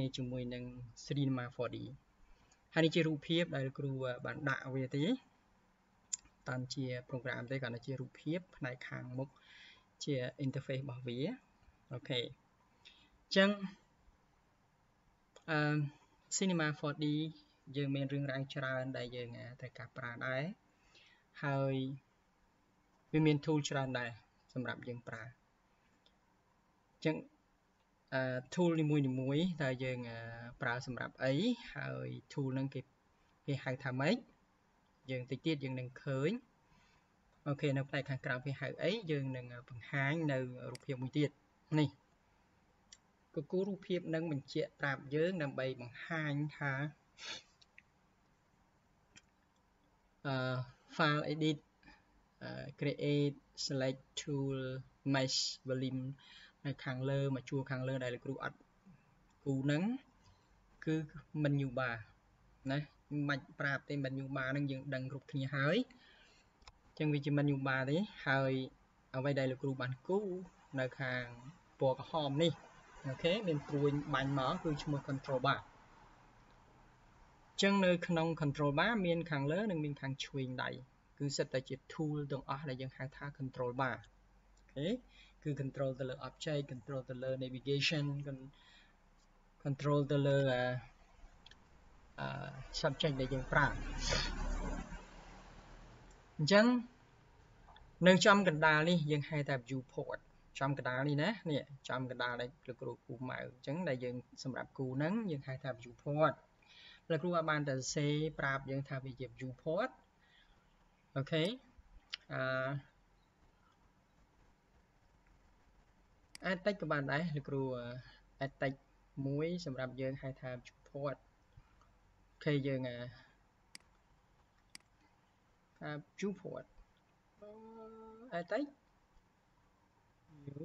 គ្នាជាមួយនឹង Cinema 4D ហើយនេះជារូបភាពដែលគ្រូបានដាក់វាទេតាមជា program ទេគាត់ជារូបភាពផ្នែកខាងមុខជា interface របស់វាអូខេអញ្ចឹងCinema 4D យើងមានរឿងរ៉ាវច្រើនដែលយើងត្រូវការប្រើដែរហើយវាមាន tool ច្រើនដែរសម្រាប់យើងប្រើអញ្ចឹងtool នីមួយៗតើយើងប្រើសម្រាប់អីហើយ tool ហ្នឹងគេហៅថាម៉េចយើងតិចទៀតយើងនឹងឃើញអូខេនៅផ្នែកខាងក្រៅគេហៅអីយើងនឹងបង្ហាញនៅរូបភាពមួយទៀតនេះគូរូបភាពនឹងបញ្ជាក់ប្រាប់យើងដើម្បីបង្ហាញថា file edit create select tool mesh volume នៅខាងលើមកជួរខាងលើដែលលោកគ្រូអត់គូហ្នឹងគឺ menu bar ណាមិនប្រាប់ទេ menu bar ហ្នឹងយើងដឹងគ្រប់គ្នាហើយអញ្ចឹងវាជា menu bar ទេហើយអ្វីដែលលោកគ្រូបានគូនៅខាងពណ៌ក្រហមនេះអូខេមានព្រួយបាញ់មកគឺឈ្មោះ control bar ចឹងនៅក្នុង control bar មានខាងលើនិងមានខាងឆ្វេងដៃគឺសិតតែជា tool ទាំងអស់ដែលយើងហៅថា control bar អូខេគឺ control ទៅលើ object control ទៅលើ navigation control ទៅលើsubject ដែលយើងប្រើអញ្ចឹងនៅចំកណ្ដាលនេះយើងហៅថា viewport ចំកណ្ដាលនេះណានេះចំកណ្ដាលដែលលោកគ្រូគូម៉ៅអញ្ចឹងដែលយើងសម្រាប់គូហ្នឹងយើងហៅថា viewport លោកគ្រូបានតែសរសេរប្រាប់យើងថាវាជា viewport អូខេadd text ក៏បានដែរលោកគ្រូ add text មួយសម្រាប់យើងហៅថា viewport អូខេយើងviewport add text view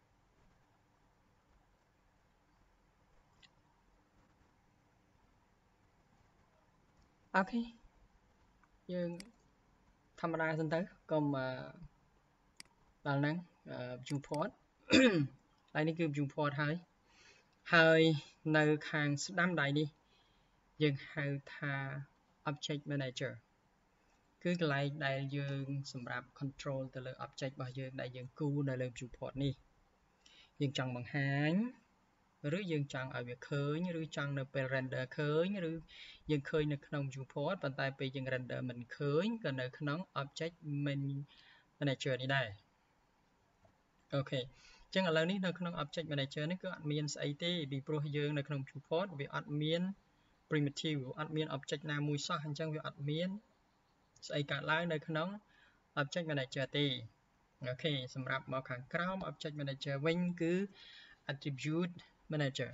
អូខេយើងធម្មតាសិនទៅកុំដល់ហ្នឹង viewport ហើយនេះគឺ viewport ហើយនៅខាងស្ដាំដៃនេះយើងហៅថា object manager គឺកន្លែងដែលយើងសម្រាប់ control ទៅលើ object របស់យើងដែលយើងគូនៅលើ viewport នេះយើងចង់បង្ហាញឬយើងចង់ឲ្យវាឃើញឬចង់នៅពេល render ឃើញឬយើងឃើញនៅក្នុង viewport ប៉ុន្តែពេលយើង render មិនឃើញក៏នៅក្នុង object manager នេះដែរអូខេអញ្ចឹងឥឡូវនេះនៅក្នុង object manager នេះគឺអត់មានស្អីទេពីព្រោះយើងនៅក្នុង viewport វាអត់មាន primitive អត់មាន object ណាមួយសោះអញ្ចឹងវាអត់មានស្អីកើតឡើងនៅក្នុង object manager ទេអូខេសម្រាប់មកខាងក្រោម object manager វិញគឺ attribute manager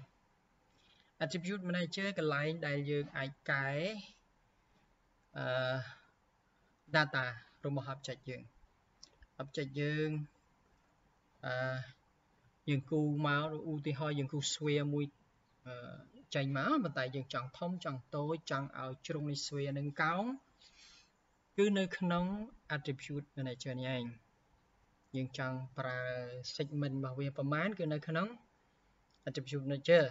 កន្លែងដែលយើងអាចកែdata របស់ object យើងយើងគូមកឧទាហរណ៍យើងគូ sphere មួយចេញមកប៉ុន្តែយើងចង់ធំចង់តូចចង់ឲ្យជ្រុងនៃ sphere នឹងកោងគឺនៅក្នុង attribute manager នេះឯងយើងចង់ប្រើ segment របស់វាប្រមាណគឺនៅក្នុង attribute manager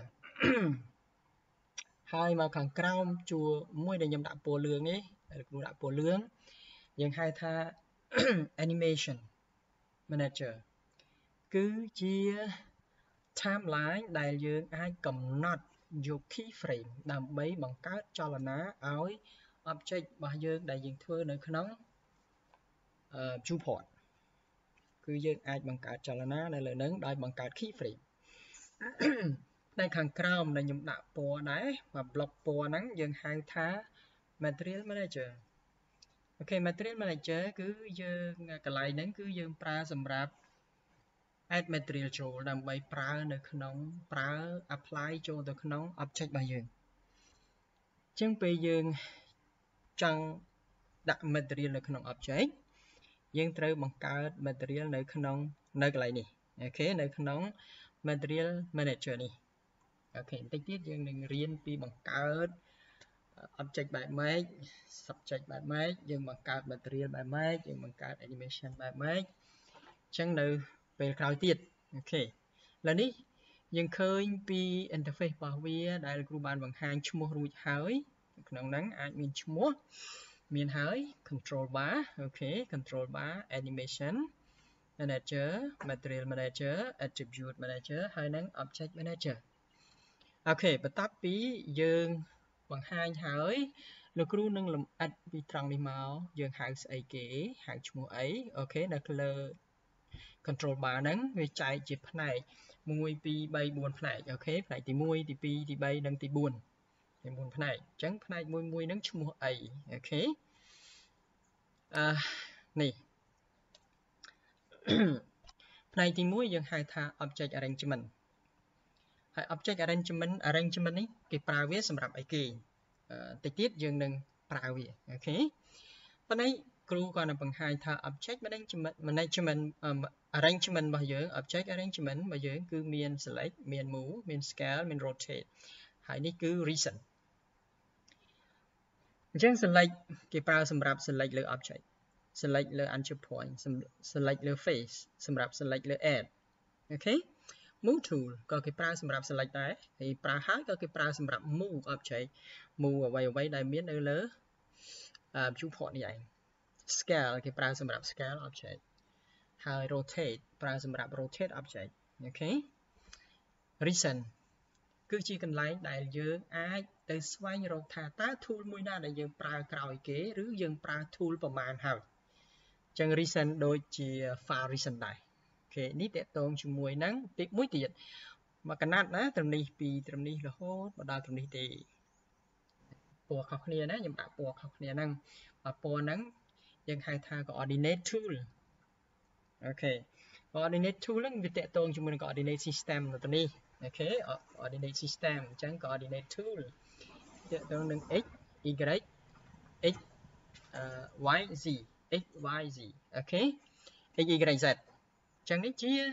ហើយមកខាងក្រោមជួរមួយដែលខ្ញុំដាក់ពណ៌លឿងនេះដែលគ្រូដាក់ពណ៌លឿងយើងហៅថា animation manager គឺជា timeline ដែលយើងអាចកំណត់យក keyframe ដើម្បីបង្កើតចលនាឲ្យ object របស់យើងដែលយើងធ្វើនៅក្នុង viewport គឺយើងអាចបង្កើតចលនានៅលើនឹងដោយបង្កើត keyframe នៅខាងក្រោមដែលខ្ញុំដាក់ពណ៌ដែរមក block ពណ៌ហ្នឹងយើងហៅថា material manager អូខេ material manager គឺយើងកន្លែងហ្នឹងគឺយើងប្រើសម្រាប់ add material ចូលដើម្បីប្រើនៅក្នុងប្រើ apply ចូលទៅក្នុង object របស់យើងអញ្ចឹងពេលយើងចង់ដាក់ material នៅក្នុង object យើងត្រូវបង្កើត material នៅកន្លែងនេះអូខេនៅក្នុង material manager នេះអូខេបន្តិចទៀតយើងនឹងរៀនពីបង្កើត object បែបម៉េច subject បែបម៉េចយើងបង្កើត material បែបម៉េចយើងបង្កើត animation បែបម៉េចអញ្ចឹងនៅពេលក្រោយទៀតអូខេឥឡូវនេះយើងឃើញពី interface របស់វាដែលគ្រូបានបង្ហាញឈ្មោះរួចហើយក្នុងហ្នឹងអាចមានឈ្មោះមានហើយ control bar អូខេ control bar animation manager material manager attribute manager ហើយនឹង object manager អូខេបន្ទាប់ពីយើងបង្ហាញហើយលោកគ្រូនឹងលម្អិតពីត្រង់នេះមកយើងហៅស្អីគេហៅឈ្មោះអីអូខេនៅលើ control bar ហ្នឹងវាចែកជាផ្នែក1 2 3 4ផ្នែកអូខេផ្នែកទី1ទី2ទី3និងទី4ទី4ផ្នែកអញ្ចឹងផ្នែកមួយហ្នឹងឈ្មោះអីអូខេនេះ ផ្នែកទី1យើងហៅថា object arrangement ហើយ object arrangement នេះគេប្រើវាសម្រាប់អីគេតិចទៀតយើងនឹងប្រើវាអូខេប៉ុន្តែគ្រូគាត់នឹងបង្ហាញថា object management arrangement របស់យើង object arrangement របស់យើងគឺមាន select មាន move មាន scale មាន rotate ហើយនេះគឺ recent អញ្ចឹង select គេប្រើសម្រាប់ select លើ object select លើ anchor point select លើ face សម្រាប់ select លើ add អូខេ move tool ក៏គេប្រើសម្រាប់ select ដែរហើយប្រើហើយក៏គេប្រើសម្រាប់ move object move អ្វីដែលមាននៅលើ viewport នេះឯង scale គេប្រើសម្រាប់ scale object ហើយ rotate ប្រើសម្រាប់ rotate object អូខេ recent គឺជាកន្លែងដែលយើងអាចទៅស្វែងរកថាតើ tool មួយណាដែលយើងប្រើក្រោយគេឬយើងប្រើ tool ប្រមាណហើយអញ្ចឹង recent ដូចជា file recent ដែរអូខេនេះតកតងជាមួយនឹងទីមួយទៀតមកកណាត់ណាត្រឹមនេះពីត្រឹមនេះរហូតមកដល់ត្រឹមនេះទេពណ៌ខុសគ្នាណាខ្ញុំដាក់ពណ៌ខុសគ្នាហ្នឹងពណ៌ហ្នឹងយើងហៅថា coordinate tool អូខេ coordinate tool ហ្នឹងវាតកតងជាមួយនឹង coordinate system នៅទីនេះអូខេ coordinate system អញ្ចឹង coordinate tool តកតងនឹង x y x y z x y z អូខេ x y z អញ្ចឹងនេះជា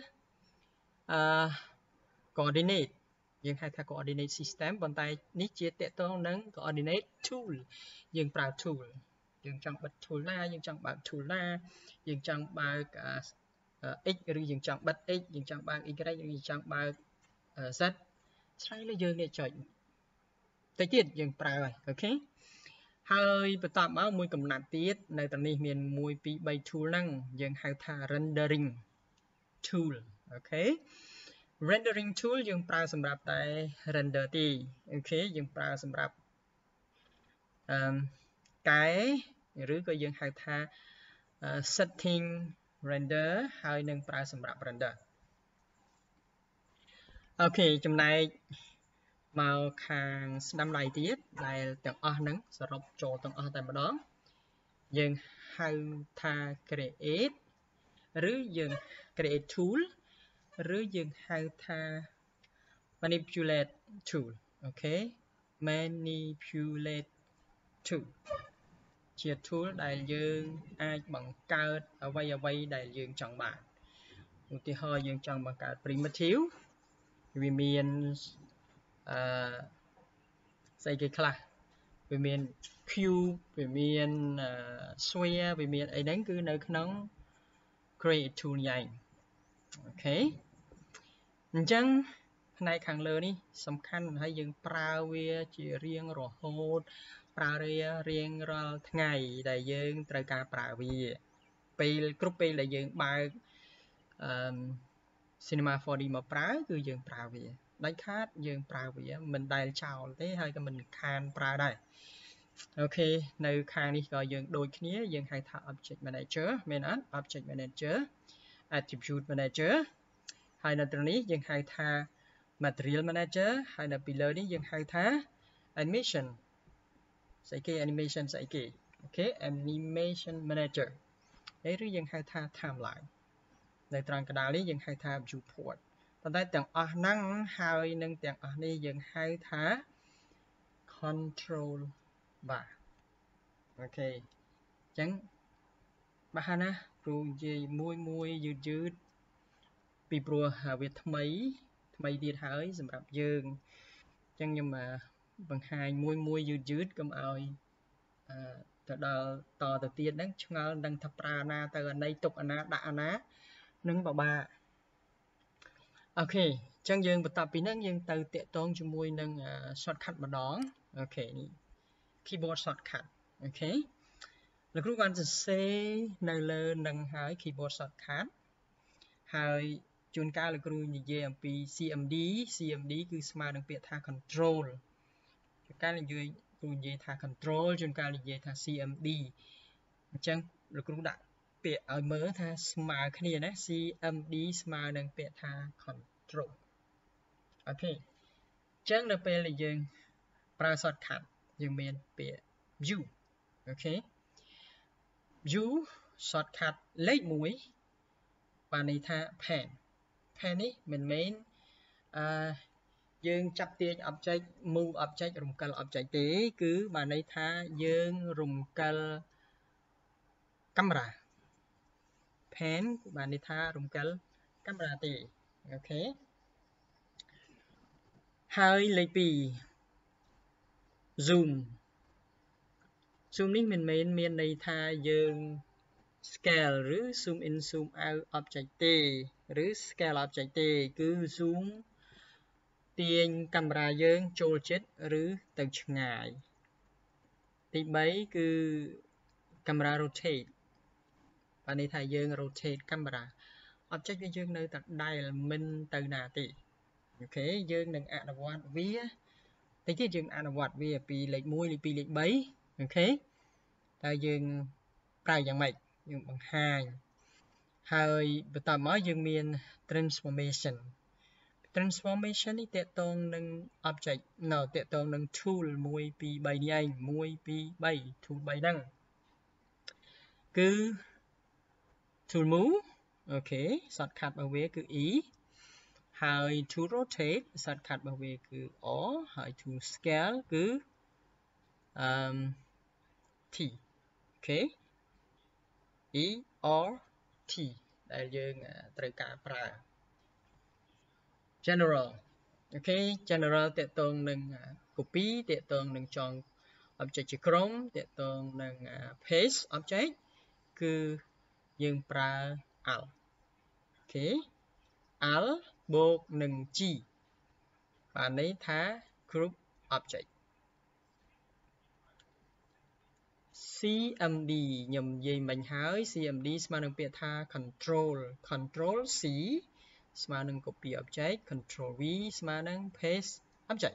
coordinate យើងហៅថា coordinate system ប៉ុន្តែនេះជាតកតងនឹង coordinate tool យើងប្រើ tool យើងចង់បិទ tool ណាយើងចង់បើក tool ណាយើងចង់បើកx ឬយើងចង់បិទ x យើងចង់បើក y ឬយើងចង់បើក z ឆ្លើយលើយើងនេះចុចតិចទៀតយើងប្រើហើយអូខេហើយបន្តមកមួយកំណាត់ទៀតនៅត្រង់នេះមាន1 2 3 tool ហ្នឹងយើងហៅថា rendering tool អូខេ rendering tool យើងប្រើសម្រាប់តែ render ទេអូខេយើងប្រើសម្រាប់កែឬក៏យើងហៅថា setting render ហើយនឹងប្រើសម្រាប់ render អូខេចំណែកមកខាងស្ដាំដៃទៀតដែលទាំងអស់ហ្នឹងសរុបចូលទាំងអស់តែម្ដងយើងហៅថា create ឬយើង create tool ឬយើងហៅថា manipulate tool អូខេ manipulate tool ជា tool ដែលយើងអាចបង្កើតអ្វីដែលយើងចង់បានឧទាហរណ៍យើងចង់បង្កើត primitive វាមានស្អីគេខ្លះវាមាន cube វាមាន sphere វាមានអីហ្នឹងគឺនៅក្នុង create tool នេះឯងអូខេអញ្ចឹងផ្នែកខាងលើនេះសំខាន់ហើយយើងប្រើវាជារៀងរហូតប្រើរៀងរាល់ថ្ងៃដែលយើងត្រូវការប្រើវាពេលគ្រប់ពេលដែលយើងបើកCinema 4D មកប្រើគឺយើងប្រើវាដាច់ខាតយើងប្រើវាមិនដែលចោលទេហើយក៏មិនខានប្រើដែរអូខេនៅខាងនេះក៏យើងដូចគ្នាយើងហៅថា object manager មែនអត់ object manager attribute manager ហើយនៅត្រង់នេះយើងហៅថា material manager ហើយនៅពីលើនេះយើងហៅថា animation ស្អីគេ animation ស្អីគេអូខេ animation manager ឬយើងហៅថា timeline នៅត្រង់កណ្ដាលនេះយើងហៅថា viewport ប៉ុន្តែទាំងអស់ហ្នឹងហើយនឹងទាំងអស់នេះយើងហៅថា control bar អូខេអញ្ចឹងបើហាណាគ្រូនិយាយមួយយឺតពីព្រោះវាថ្មីទៀតហើយសម្រាប់យើងអញ្ចឹងខ្ញុំបង្ហាញមួយយឺតកុំឲ្យទៅដល់ទៅទៀតហ្នឹងឆ្ងល់ដឹងថាប្រើណាទៅអាណីទុកអាណាដាក់អាណានឹងពិបាក ok ចឹងយើងបន្តពីហ្នឹងយើងទៅតាក់ទងជាមួយនឹង shortcut ម្ដងអូខេនេះ keyboard shortcut អូខេលោកគ្រូបានសរសេរនៅលើនឹងហើយ keyboard shortcut ហើយជួនកាលលោកគ្រូនិយាយអំពី CMD គឺស្មើនឹងពាក្យថា control ជួនកាលនិយាយថា control ជួនកាលនិយាយថា CMD អញ្ចឹងលោកគ្រូដាក់ពាក្យឲ្យមើលថាស្មើគ្នាណា CMD ស្មើនឹងពាក្យថា control អូខេអញ្ចឹងនៅពេលដែលយើងប្រើ shortcut យើងមានពាក្យ view អូខេ view shortcut លេខ1បានន័យថា pen នេះមិនមែនយើងចាប់ទាញ object move object រំកិល object ទេគឺបានន័យថាយើងរំកិលកាមេរ៉ា pen បានន័យថារំកិលកាមេរ៉ាទេអូខេហើយលេខ2 zoom នេះមិនមែនមានន័យថាយើង scale ឬ zoom in zoom out object ទេឬ scale object ទេគឺ zoom ទាញកាមេរ៉ាយើងចូលជិតឬទៅឆ្ងាយទី3គឺកាមេរ៉ា rotate បានន័យថាយើង rotate កាមេរ៉ា object របស់យើងនៅតែដែលមិនទៅណាទេអូខេយើងនឹងអនុវត្តវាតិចទៀតយើងអនុវត្តវាពីលេខ1លេខ2លេខ3អូខេតើយើងប្រើយ៉ាងម៉េចយើងបង្ហាញហើយបន្តមកយើងមាន transformation នេះតកតងនឹង object នៅតកតងនឹង tool 1 2 3នេះឯង1 2 3 tool 3ហ្នឹងគឺ tool move អូខេ shortcut របស់វាគឺ E ហើយ to rotate shortcut របស់វាគឺ O ហើយ to scale គឺ T អូខេ E or T ដែលយើងត្រូវការប្រើ general អូខេ general តកតងនឹង copy តកតងនឹងចង object ជាក្រុមតកតងនឹង paste object គឺយើងប្រើ al អូខេ al បូកនឹង g បានន័យថា group object CMD ខ្ញុំនិយាយមិញហើយ CMD ស្មើនឹងពាក្យថា control C ស្មើនឹង copy object control V ស្មើនឹង paste object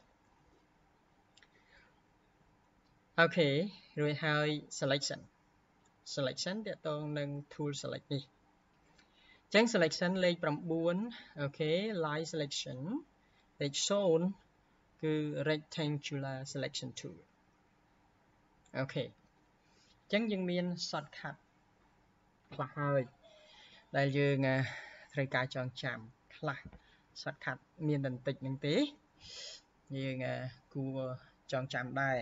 អូខេរួចហើយ selection តកតងនឹង tool select នេះអញ្ចឹង selection លេខ9អូខេ line selection លេខ0គឺ rectangular selection tool អូខេអញ្ចឹងយើងមាន shortcut ខ្លះហើយដែលយើងត្រូវការចងចាំខ្លះ shortcut មានបន្តិចនឹងទេយើងគួរចងចាំដែរ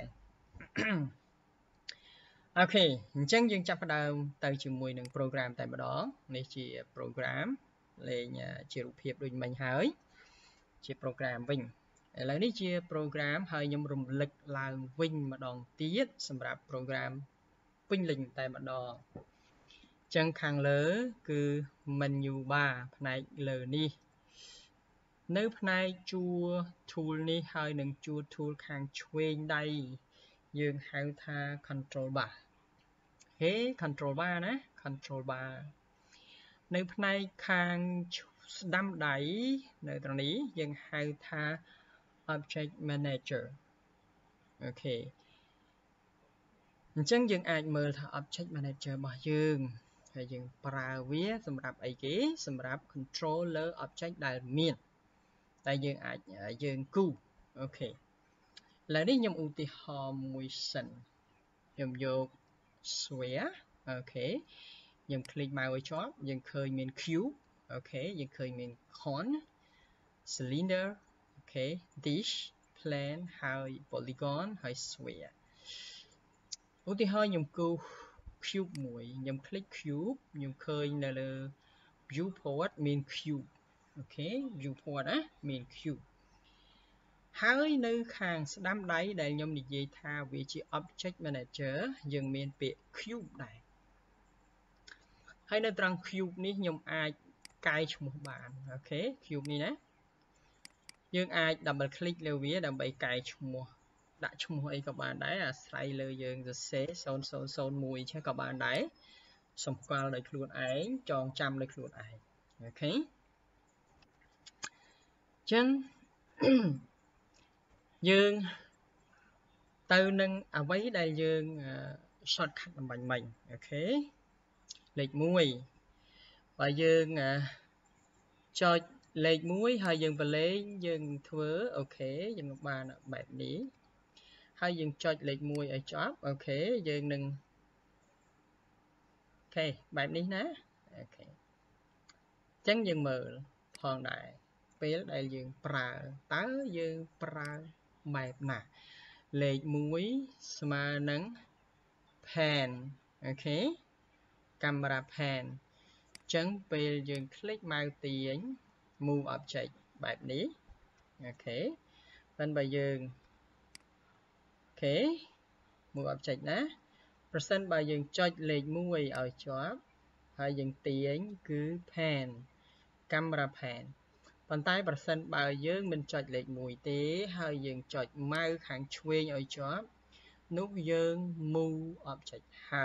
អូខេអញ្ចឹងយើងចាប់ផ្ដើមទៅជាមួយនឹង program តែម្ដងនេះជា program លេងជារូបភាពដូចមិញហើយជា program វិញឥឡូវនេះជា program ហើយខ្ញុំរំលឹកឡើងវិញម្ដងទៀតសម្រាប់ program ពេញលេញតែម្ដងចឹងខាងលើគឺ menu bar ផ្នែកលើនេះនៅផ្នែកជួរ tool នេះហើយនឹងជួរ tool ខាងឆ្វេងដៃយើងហៅថា control bar ហេ control bar ណា control bar នៅផ្នែកខាងស្ដាំដៃនៅត្រង់នេះយើងហៅថា object manager អូខេអញ្ចឹងយើងអាចមើលថា object manager របស់យើងហើយយើងប្រើវាសម្រាប់អីគេសម្រាប់ control លើ object ដែលមានតែយើងអាចយើងគូអូខេឥឡូវនេះខ្ញុំឧទាហរណ៍មួយសិនខ្ញុំយក sphere អូខេខ្ញុំ click មកឲ្យជាប់យើងឃើញមាន cube អូខេយើងឃើញមាន cone cylinder អូខេ dish plane ហើយ polygon ហើយ sphere ឧទាហរណ៍ខ្ញុំគូ cube មួយខ្ញុំ click cube ខ្ញុំឃើញនៅលើ viewport មាន cube អូខេ viewport ណាមាន cube ហើយនៅខាងស្ដាំដៃដែលខ្ញុំនិយាយថាវាជា object manager យើងមានពាក្យ cube ដែរហើយនៅត្រង់ cube នេះខ្ញុំអាចកែឈ្មោះបានអូខេ cube នេះណា dương ai double click lưu vía đầm bay cài chùm đã chùm ấy các bạn đấy à slide lưu dương the xế son mùi cho các bạn đấy xong qua lại luôn ấy tròn trăm lại luôn ấy ok chân dương từ nâng à mấy đây dương shortcut làm bằng mình ok lệch mũi và dương cho lệch mũi hai dương và lấy dương thưa ok dương một bàn bạn ní hai dương cho lệch mũi ở chóp ok dương nâng ok bạn ní ná ok chân dương mở thòn đại phía đây dương pra tớ dương pra mẹp nè lệch mũi mà nắng pan ok camera pan chân về dương click mau tiền move objectแบบนี้โอเคเป็นใบยืนโอเค move object นะ present ใบยืนจอยเลขมวยเอาจอบให้ยืนเตียงคือ pan camera pan ปันใต้ present ใบยืนมันจอยเลขมวยเตะให้ยืนจอยมาข้างช่วยเอาจอบนุกยืน move object ให้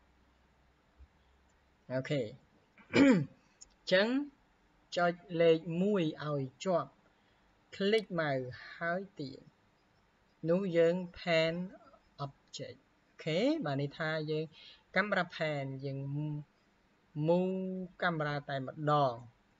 โอเค chân cho lên mũi ao chọn click màu hai tiền nút dương pan object ok bạn đi tha dương camera pan dương mu camera tại mặt đòn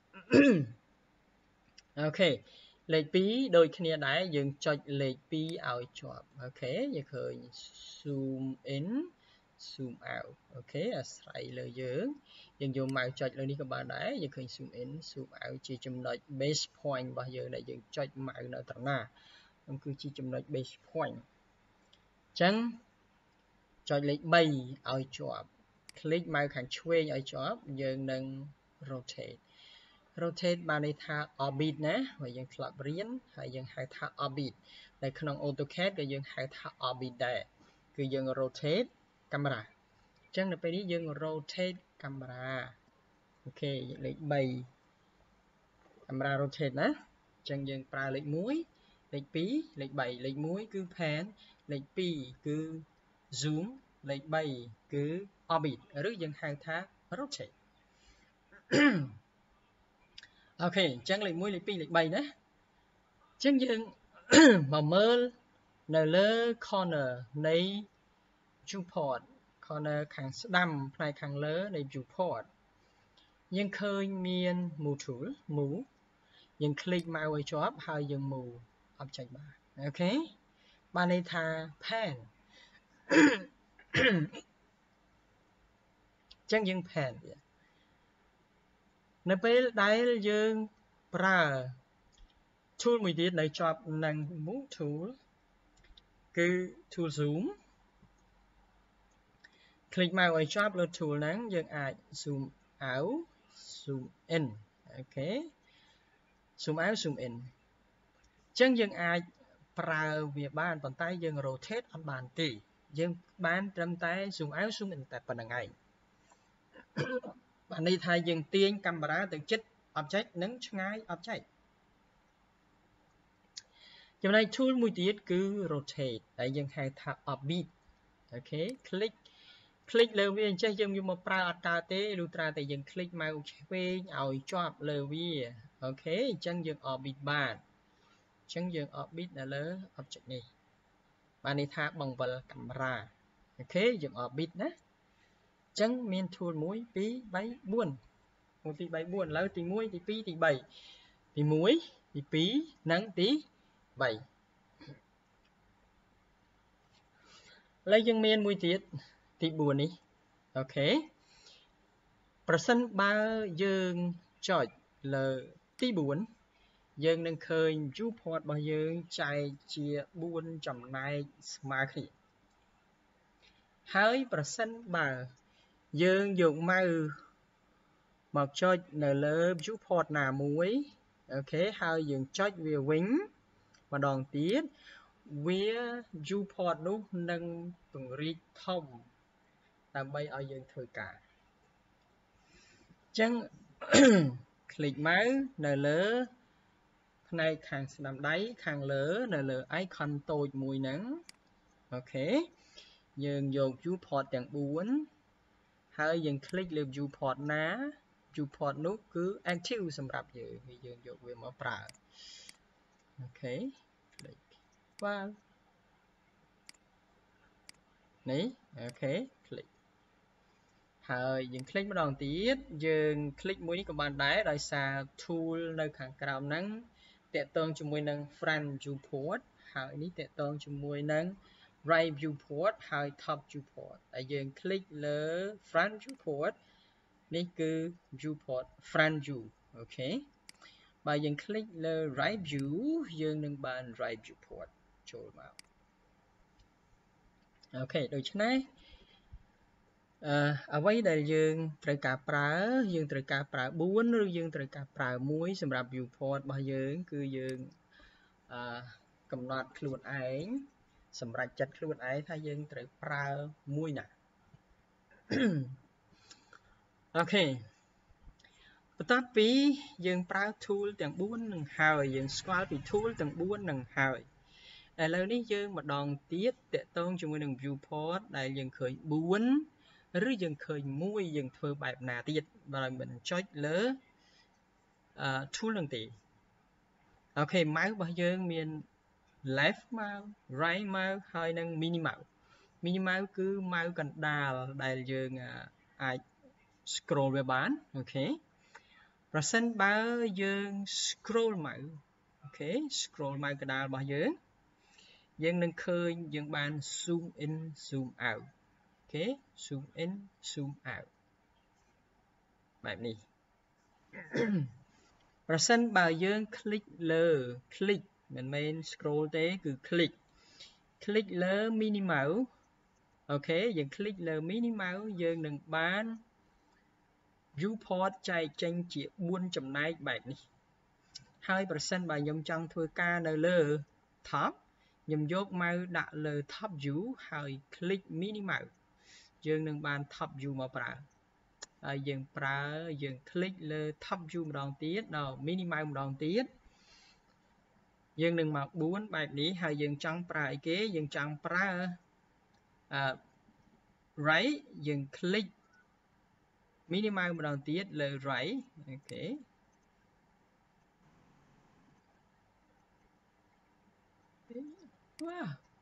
ok lệch pí đôi khi đấy dương cho lệch pí ao chọn ok giờ khởi zoom in zoom out ok à sai lời dương dương dùng màu chọn lên đi các bạn đấy giờ khởi zoom in zoom out chỉ chấm nói base point bao giờ này dương chọn màu nào tận na ông cứ chỉ chấm nói base point chẳng chọn lệch bay ao chọn click màu kháng chuối ao chọn dương nâng rotate បានន័យថា orbit ណាហើយយើងធ្លាប់រៀនហើយយើងហៅថា orbit នៅក្នុង AutoCAD ក៏យើងហៅថា orbit ដែរគឺយើង rotate camera អញ្ចឹងនៅពេលនេះយើង rotate camera អូខេលេខ3 camera rotate ណាអញ្ចឹងយើងប្រើលេខ1លេខ2លេខ3លេខ1គឺ pan លេខ2គឺ zoom លេខ3គឺ orbit ឬយើងហៅថា rotate ok អញ្ចឹងលេខ1លេខ2លេខ3ណាអញ្ចឹងយើងមកមើលនៅលើ corner នៃ viewport corner ខាងស្ដាំផ្នែកខាងលើនៃ viewport យើងឃើញមាន move tool move យើង click មកឲ្យជាប់ហើយយើង move object បានអូខេបានន័យថា pan អញ្ចឹងយើង pan វានៅពេលដែលយើងប្រើ tool មួយទៀតនៅជាប់នឹង move tool គឺ tool zoom click មកឲ្យជាប់លើ tool ហ្នឹងយើងអាច zoom out zoom in អូខេ zoom out zoom in អញ្ចឹងយើងអាចប្រើវាបានប៉ុន្តែយើង rotate អត់បានទេយើងបានត្រឹមតែ zoom out zoom in តែប៉ុណ្្នឹងឯងបានន័យថាយើងទាញកាមេរ៉ាទៅជិត object និងឆ្ងាយ object ចំណែក tool មួយទៀតគឺ rotate ដែលយើងហៅថា orbit អូខេ click លើវាអញ្ចឹងយើងយកមកប្រើអត់កើតទេលុះត្រាតែយើង click មកឆ្វេងឲ្យជាប់លើវាអូខេអញ្ចឹងយើង orbit បានអញ្ចឹងយើង orbit នៅលើ object នេះបានន័យថាបង្វិលកាមេរ៉ាអូខេយើង orbit ណាអញ្ចឹងមាន tool 1 2 3 4 1 2 3 4ឥឡូវទី1ទី2ទី3ទី1ទី2និងទី3ឥឡូវយើងមានមួយទៀតទី4នេះអូខេប្រសិនបើយើងចុចលើទី4យើងនឹងឃើញ viewport របស់យើងចែកជា4ចំណែកស្មើគ្នាហើយប្រសិនបើយើងយកមកចុចនៅលើ viewport ណាមួយអូខេហើយយើងចុចវាវិញម្ដងទៀតវា viewport នោះនឹងពង្រីកធំដើម្បីឲ្យយើងធ្វើការអញ្ចឹង click មកនៅលើផ្ផ្នែកខាងស្ដាំដៃខាងលើនៅលើ icon តូចមួយហ្នឹងអូខេយើងយក viewport ទាំង4ហើយយើង click លើ viewport ណា viewport នោះគឺ active សម្រាប់យើងយកវាមកប្រើអូខេ click បាទនេះអូខេ click ហើយយើង click ម្ដងទៀតយើង click មួយនេះក៏បានដែរដោយសារ tool នៅខាងក្រោមហ្នឹងតាក់ទងជាមួយនឹង front viewport ហើយនេះតាក់ទងជាមួយនឹង right viewport ហើយ top viewport ហើយយើង click លើ front viewport នេះគឺ viewport front view អូខេបើយើង click លើ right view យើងនឹងបាន right viewport ចូលមកអូខេដូច្នេះអ្វីដែលយើងត្រូវការប្រើយើងត្រូវការប្រើ4ឬយើងត្រូវការប្រើ1សម្រាប់ viewport របស់យើងគឺយើងកំណត់ខ្លួនឯងសម្រាប់ចិត្តខ្លួនឯងថាយើងត្រូវប្រើមួយណាអូខេបន្ទាប់ពីយើងប្រើ tool ទាំង4នឹងហើយយើងស្គាល់ពី tool ទាំង4នឹងហើយឥឡូវនេះយើងម្ដងទៀតតាក់ទងជាមួយនឹង viewport ដែលយើងឃើញ4ឬយើងឃើញ1យើងធ្វើបែបណាទៀតបើមិនចុចលើ tool នឹងទេអូខេ mouse របស់យើងមាន left mouse right mouse ហើយនិង mini mouse mini mouse គឺ mouse កណ្ដាលដែលយើងអាច scroll វាបានអូខេប្រសិនបើយើង scroll mouse អូខេ scroll mouse កណ្ដាលរបស់យើងនឹងឃើញយើងបាន zoom in zoom out អូខេ zoom in zoom out បែបនេះប្រសិនបើយើង click លើ click មិនមែន scroll ទេគឺ click លើ mini mouse អូខេយើង click លើ mini mouse យើងនឹងបាន viewport ចែកចេញជា4ចំណែកបែបនេះហើយប្រសិនបើខ្ញុំចង់ធ្វើការនៅលើ top ខ្ញុំយក mouse ដាក់លើ top view ហើយ click mini mouse យើងនឹងបាន top view មកប្រើហើយយើងយើង click លើ top view ម្ដងទៀតដល់ mini mouse ម្ដងទៀតយើងនឹងមក4បែបនេះហើយយើងចង់ប្រើអីគេយើងចង់ប្រើ right យើង click mini mouse ម្ដងទៀតលើ right អូខេវ៉ា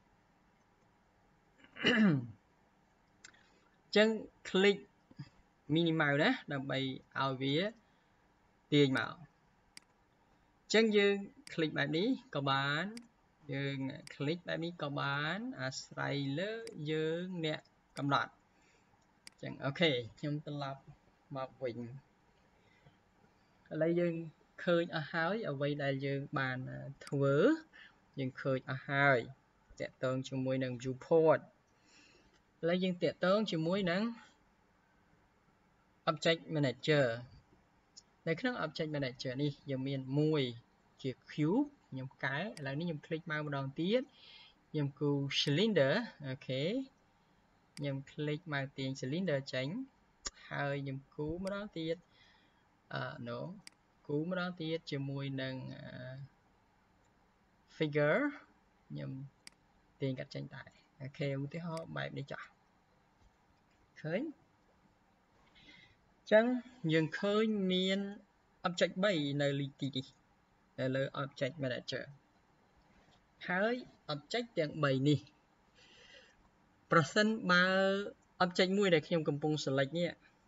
ចឹង click mini mouse ណាដើម្បីឲ្យវាទាញមកចឹងយើង click បែបនេះក៏បានយើង click បែបនេះក៏បានអាស្រ័យលើយើងអ្នកកំណត់ចឹងអូខេខ្ញុំត្រឡប់មកវិញឥឡូវយើងឃើញអស់ហើយអ្វីដែលយើងបានធ្វើយើងឃើញអស់ហើយតាក់ទងជាមួយនឹង viewport ឥឡូវយើងតាក់ទងជាមួយនឹង object manager នៅក្នុង object manager នេះយើងមានមួយជា cube ខ្ញុំកែឥឡូវនេះខ្ញុំ click មកម្ដងទៀតខ្ញុំគូ cylinder អូខេខ្ញុំ click មកទាញ cylinder ចេញហើយខ្ញុំគូម្ដងទៀតno គូម្ដងទៀតជាមួយនឹង figure ខ្ញុំទាញកាត់ចេញដែរអូខេឧទាហរណ៍បែបនេះចាស់ឃើញចឹងយើងឃើញមាន object 3នៅលើទីនេះនៅលើ object manager ហើយ object ទាំង3នេះប្រសិនបើ object មួយដែលខ្ញុំកំពុង select នេះ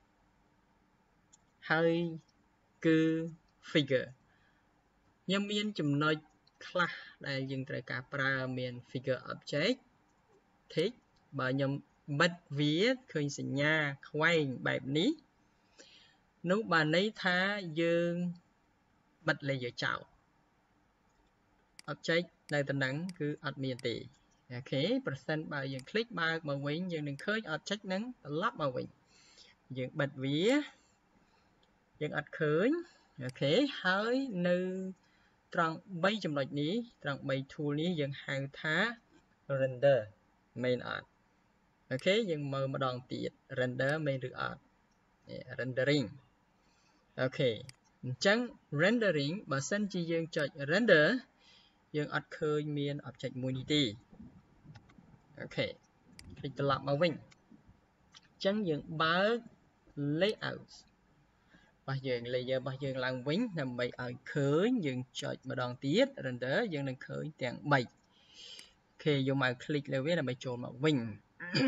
ហើយគឺ figure ខ្ញុំមានចំណុចខ្លះដែលយើងត្រូវការប្រើមាន figure object tick បើខ្ញុំបិទវាឃើញសញ្ញាខ្វែងបែបនេះនោះបានន័យថាយើងបិទ layer ចោល object នៅតំណឹងគឺអត់មានទេអូខេប្រសិនបើយើង click បើកមកវិញយើងនឹងឃើញ object នឹងត្រឡប់មកវិញយើងបិទវាយើងអត់ឃើញអូខេហើយនៅត្រង់3ចំណុចនេះត្រង់3 tool នេះយើងហៅថា render មែនអត់អូខេយើងមើលម្ដងទៀត render មែនឬអត់ rendering អូខេ chẳng rendering bà sân chỉ dương chọn render dương ọt khơi miền object unity ok click lặp vào vinh chẳng dương báo layout bà dương layer bà dương làm vinh nằm bày ở khơi dương chọn bà đòn tiết render dương nâng khơi tiếng bày ok dùng mà click lên viết là bày trồn vào vinh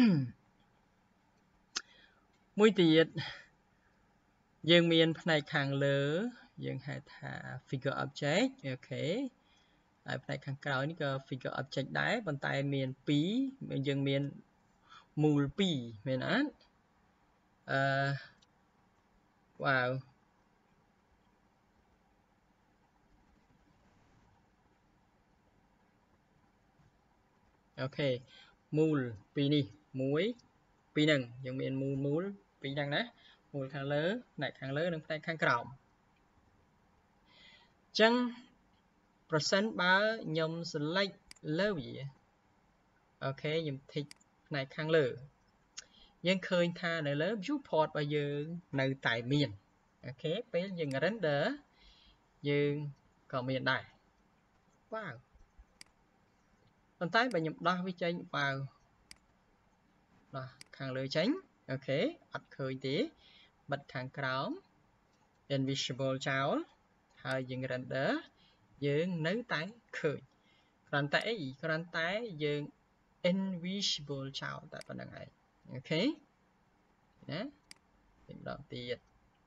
mũi tiết dương miền này càng lớn dương hay thả figure object ok này càng cao ní cơ figure object đáy bàn tay miền pí miền dương miền mùi pí miền án wow ok mùi pí đi muối pí nâng dương miền mùi muối pí nâng đó mùi càng lớn này càng lớn nâng tay càng cao chân percent báo nhầm select lớp gì ok nhầm thích này càng lớn nhưng khơi thaใน lớp viewport របស់យើងនៅតែមានអូខេពេលយើង render យើងក៏មានដែរវ៉ាវប៉ុន្តែបើខ្ញុំដោះវាចេញវ៉ាវដោះខាងលើចេញអូខេអត់ឃើញទេបិទខាងក្រោម invisible ចោលហើយយើង render យើងនៅតែឃើញគ្រាន់តែអីគ្រាន់តែយើង invisible ចោលតែប៉ុណ្្នឹងឯងអូខេណាម្ដងទៀត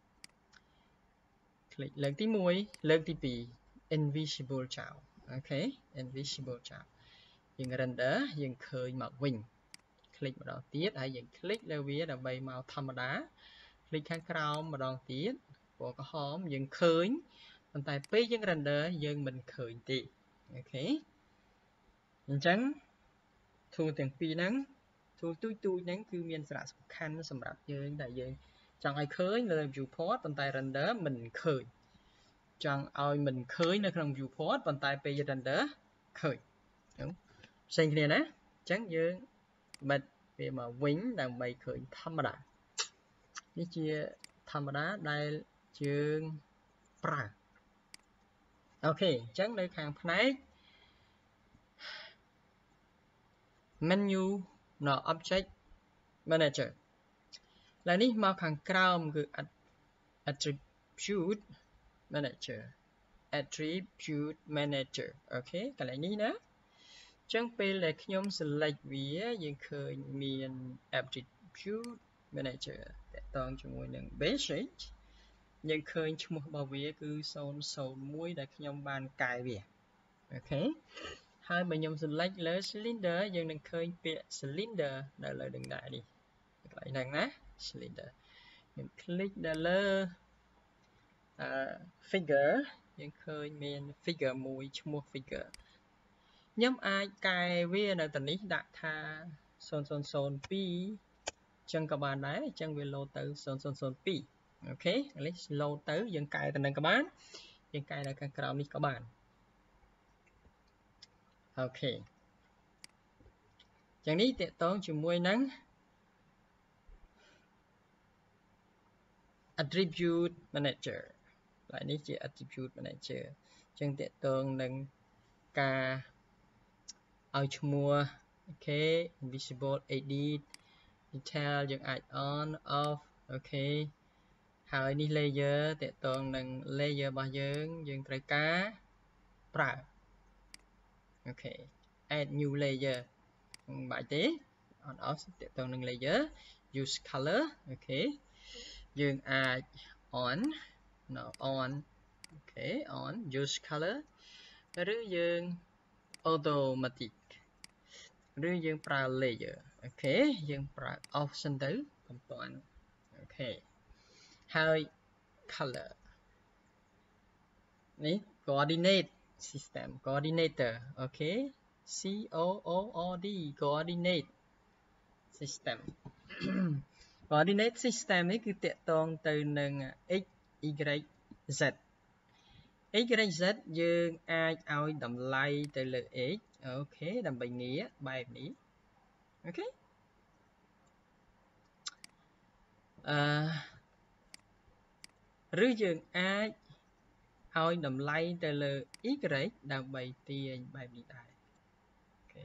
คลิกលើកទី1លើកទី2 invisible ចោលអូខេ invisible ចោលយើង render យើងឃើញមកវិញคลิកម្ដងទៀតហើយយើងคลิกលើវាដើម្បីមកធម្មតាคลิกខាងក្រោមម្ដងទៀតពណ៌ក្រហមយើងឃើញប៉ុន្តែពេលយើង render យើងមិនឃើញទេអូខេអញ្ចឹង tool ទាំងពីរហ្នឹងtool ទូចហ្នឹងគឺមានសារៈសំខាន់សម្រាប់យើងដែលយើងចង់ឲ្យឃើញលើ viewport ប៉ុន្តែ render មិនឃើញចង់ឲ្យមិនឃើញនៅក្នុង viewport ប៉ុន្តែពេល render ឃើញផ្សេងគ្នាណាអញ្ចឹងយើងបិទវាមកវិញដើម្បីឃើញធម្មតានេះជាធម្មតាដែលយើងប្រើអូខេអញ្ចឹងនៅខាងផ្នែក menu នៅ object manager ឡើយនេះមកខាងក្រោមគឺ attribute manager អូខេកន្លែងនេះណាអញ្ចឹងពេលដែលខ្ញុំ select វាយើងឃើញមាន attribute manager តកតងជាមួយនឹង basic យើងឃើញឈ្មោះរបស់វាគឺ001ដែលខ្ញុំបានកែវាអូខេហើយបើខ្ញុំ select លើ cylinder យើងនឹងឃើញពាក្យ cylinder នៅលើនឹងដែរនេះកន្លែងហ្នឹងណា cylinder ខ្ញុំ click ដល់លើ figure យើងឃើញមាន figure មួយឈ្មោះ figure ខ្ញុំអាចកែវានៅទីនេះដាក់ថា0002ចឹងក៏បានដែរចឹងវា load ទៅ0002អូខេឥឡូវ load ទៅយើងកែទៅនឹងក៏បានយើងកែនៅខាងក្រោមនេះក៏បានអូខេចឹងនេះតកតងជាមួយនឹង attribute manager ហើយនេះជា attribute manager ចឹងតកតងនឹងការឲ្យឈ្មោះអូខេ invisible edit detail យើងអាច on off អូខេហើយនេះ layer តកតងនឹង layer របស់យើងត្រូវការប្រើអូខេ add new layer មិនបាច់ទេ on off តកតងនឹង layer use color អូខេយើងអាច on no on អូខេ on use color ឬយើង automatic ឬយើងប្រើ layer អូខេយើងប្រើ option ទៅកំប៉ុនអូខេហើយ color នេះ coordinate system coordinator អូខេ COORD coordinate system coordinate system នេះគឺតកតងទៅនឹង x y z x y z យើងអាចឲ្យតម្លៃទៅលើ x អូខេដើម្បីងារបែបនេះអូខេឬយើងអាចឲ្យតម្លៃទៅលើ y ដើម្បីទាញបែបនេះដែរអូខេ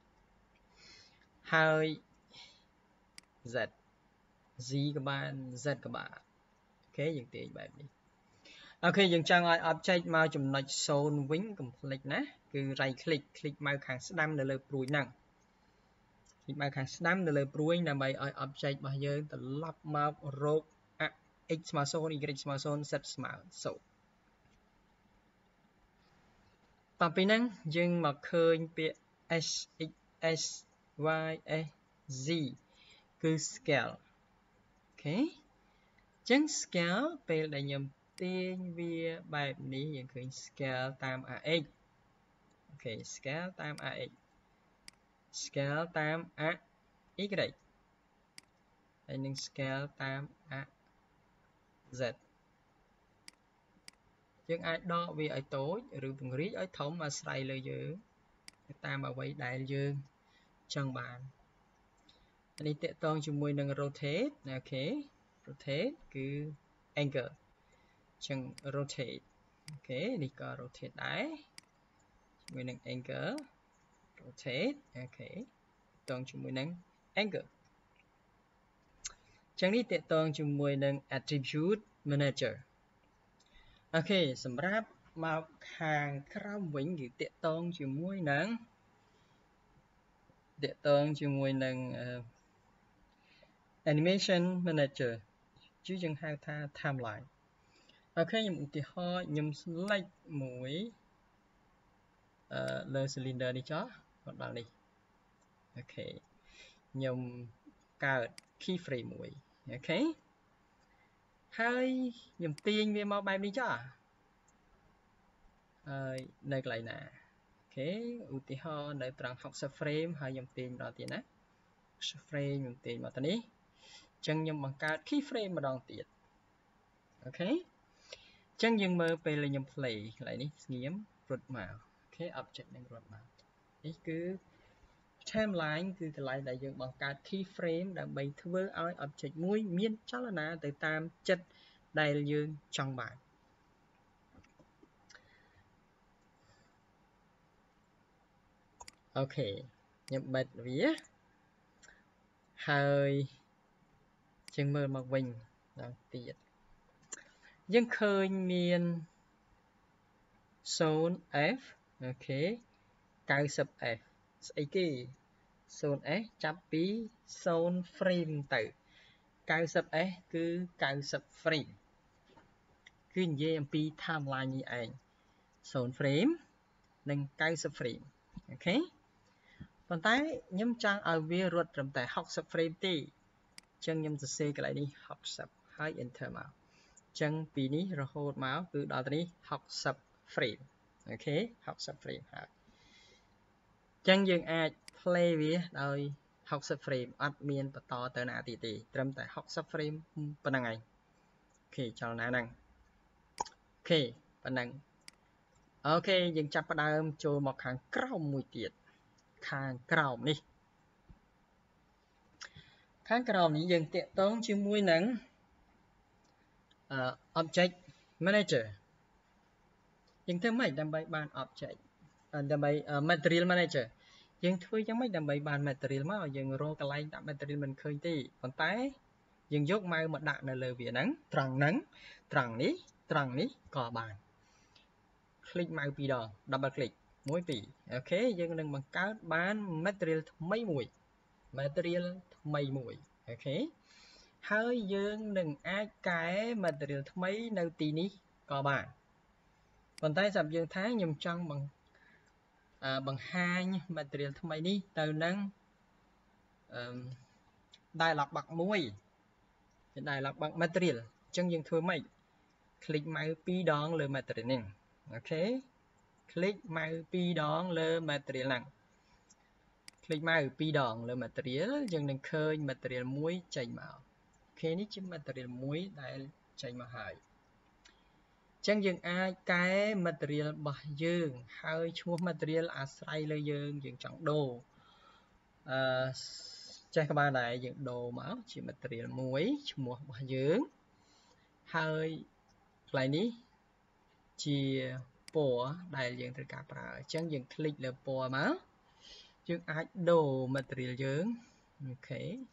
ហើយ z ក៏បាន z ក៏បានអូខេយើងទាញបែបនេះអូខេយើងចង់ឲ្យ object មកចំណុច0វិញកុំភ្លេចណាគឺ right click មកខាងស្ដាំនៅលើព្រួយហ្នឹងមកខាងស្ដាំនៅលើព្រួយដើម្បីឲ្យ object របស់យើងត្រឡប់មករក x ស្មើ0 y ស្មើ0 z ស្មើ0តទៅពីហ្នឹងយើងមកឃើញពាក្យ s x s y s z គឺ scale អូខេអញ្ចឹង scale ពេលដែលខ្ញុំទាញវាបែបនេះយើងឃើញ scale តាម ax អូខេ scale តាម ax scale តាម a y ហើយនឹង scale តាម a z យើងអាចដកវាឲ្យតូចឬពង្រីកឲ្យធំអាស្រ័យលើយើងតាមអ្វីដែលយើងចង់បាននេះតកតងជាមួយនឹង rotate អូខេ rotate គឺ angle ចឹង rotate អូខេនេះក៏ rotate ដែរជាមួយនឹង angle rotate អូខេតកតងជាមួយនឹង angle ចឹងនេះតកតងជាមួយនឹង attribute manager អូខេសម្រាប់មកខាងក្រោមវិញគឺតកតងជាមួយនឹង animation manager ជាយើងហៅថា timeline អូខេខ្ញុំឧទាហរណ៍ខ្ញុំ select មួយលើ cylinder នេះចុះមកដល់នេះអូខេខ្ញុំកើត keyframe មួយអូខេហើយខ្ញុំទាញវាមកបែបនេះចុះហើយនៅកន្លែងណាអូខេឧទាហរណ៍នៅត្រង់60 frame ហើយខ្ញុំទាញដល់ទៀតណា60 frame ខ្ញុំទាញមកទៅនេះអញ្ចឹងខ្ញុំបង្កើត keyframe ម្ដងទៀតអូខេអញ្ចឹងយើងមើលពេលខ្ញុំ play កន្លែងនេះស្ងៀមរត់មកអូខេ object នឹងរត់មកនេះគឺ timeline គឺកន្លែងដែលយើងបង្កើត keyframe ដើម្បីធ្វើឲ្យ object មួយមានចលនាទៅតាមចិត្តដែលយើងចង់បានអូខេខ្ញុំបិទវាហើយជាងមើលមកវិញដល់ទៀតយើងឃើញមាន 0f អូខេ 90f ស្អីគេ 0s ចាប់ពី0 frame ទៅ 90s គឺ90 frame គឺនិយាយអំពី timeline នេះឯង0 frame និង90 frame អូខេប៉ុន្តែខ្ញុំចង់ឲ្យវារត់ត្រឹមតែ60 frame ទេអញ្ចឹងខ្ញុំសរសេរកន្លែងនេះ60ហើយ enter មកអញ្ចឹងពីនេះរហូតមកគឺដល់ទៅនេះ60 frame អូខេ60 frame ហើយអញ្ចឹងយើងអាច play វាដោយ60 frame អត់មានបន្តទៅណាទៀតទេត្រឹមតែ60 frame ប៉ុណ្្នឹងឯងអូខេចលនាហ្នឹងអូខេប៉ុណ្្នឹងអូខេយើងចាប់ផ្ដើមចូលមកខាងក្រោមមួយទៀតខាងក្រោមនេះយើងតាក់ទងជាមួយនឹង object manager យើងធ្វើម៉េចដើម្បីបាន object ដើម្បី material manager យើងធ្វើយ៉ាងម៉េចដើម្បីបាន material មកយើងរកកន្លែងដាក់ material មិនឃើញទេប៉ុន្តែយើងយកម៉ៅមកដាក់នៅលើវាហ្នឹងត្រង់នេះក៏បានคลิกម៉ៅពីរដង double click 1 2អូខេយើងនឹងបង្កើតបាន material ថ្មីមួយអូខេហើយយើងនឹងអាចកែ material ថ្មីនៅទីនេះក៏បានប៉ុន្តែសម្រាប់យើងថាខ្ញុំចង់បង្ហាញ material ថ្មីនេះទៅនឹងdialog box មួយជា dialog box material អញ្ចឹងយើងធ្វើម៉េច click ម៉ៅពីរដងលើ material នេះអូខេ click ម៉ៅពីរដងលើ material ហ្នឹង click ម៉ៅពីរដងលើ material យើងនឹងឃើញ material មួយចេញមកអូខេនេះជា material មួយដែលចេញមកហើយអញ្ចឹងយើងអាចកែ material របស់យើងហើយឈ្មោះ material អាស្រ័យលើយើងចង់ដូរចេះក៏បានដែរយើងដូរមកជា material មួយឈ្មោះរបស់យើងហើយកន្លែងនេះ chia pore đại dương từ cảប្រើchẳng dừng clickលើ pore មកយើងអាចដូរ material យើង ok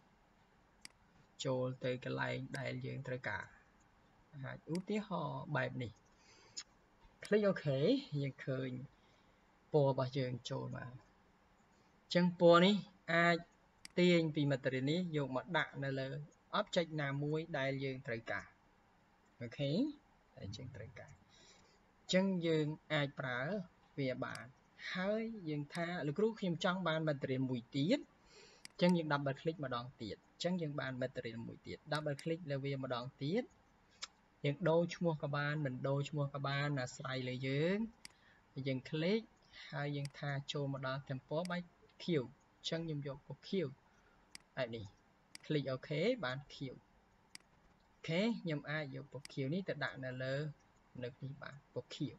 ចូលទៅកន្លែងដែលយើងត្រូវការអាចឧទាហរណ៍បែបនេះ click ok យើងឃើញពណ៌របស់យើងចូលមកអញ្ចឹងពណ៌នេះអាចទាញពី material នេះយកមកដាក់នៅលើ object ណាមួយដែលយើងត្រូវការអូខេដែលយើងត្រូវការអញ្ចឹងយើងអាចប្រើវាបានហើយយើងថាលោកគ្រូខ្ញុំចង់បាន material មួយទៀតអញ្ចឹងយើង double click ម្ដងទៀតអញ្ចឹងយើងបាន material មួយទៀត double click លើវាម្ដងទៀតយើងដូរឈ្មោះក៏បានមិនដូរឈ្មោះក៏បានអាស្រ័យលើយើងយើង click ហើយយើងថាចូលមកដល់ template បែប Q អញ្ចឹងខ្ញុំយកពណ៌ Q បែបនេះ click OK បាន Q អូខេខ្ញុំអាចយកពណ៌ Q នេះទៅដាក់នៅលើនៅនេះបានពណ៌ Q អូ